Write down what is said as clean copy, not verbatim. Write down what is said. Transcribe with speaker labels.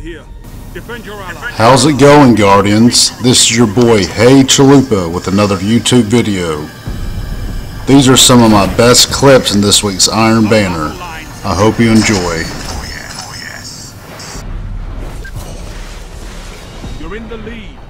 Speaker 1: here. Defend your ally.
Speaker 2: How's it going, Guardians? This is your boy, Hey Chalupa, with another YouTube video. These are some of my best clips in this week's Iron Banner. I hope you enjoy.
Speaker 1: You're in the lead.